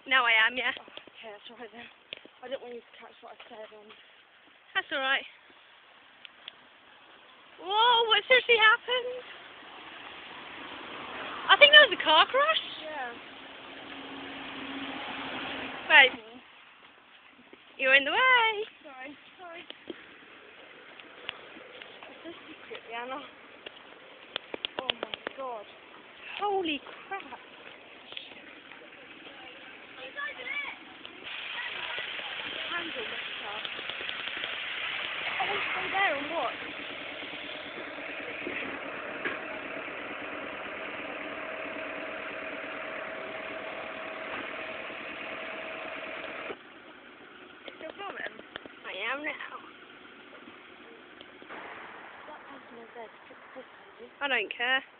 Now I am, yeah. Oh, okay, that's right then. I didn't want you to catch what I said. That's alright. Whoa, what seriously happened? I think that was a car crash. Yeah. Wait. You're in the way. Sorry. It's so secret, Diana. Oh my god. Holy crap. Handle messed up. I want to stay there and watch. Still filming? I am now. That person is there to fix this, maybe. I don't care.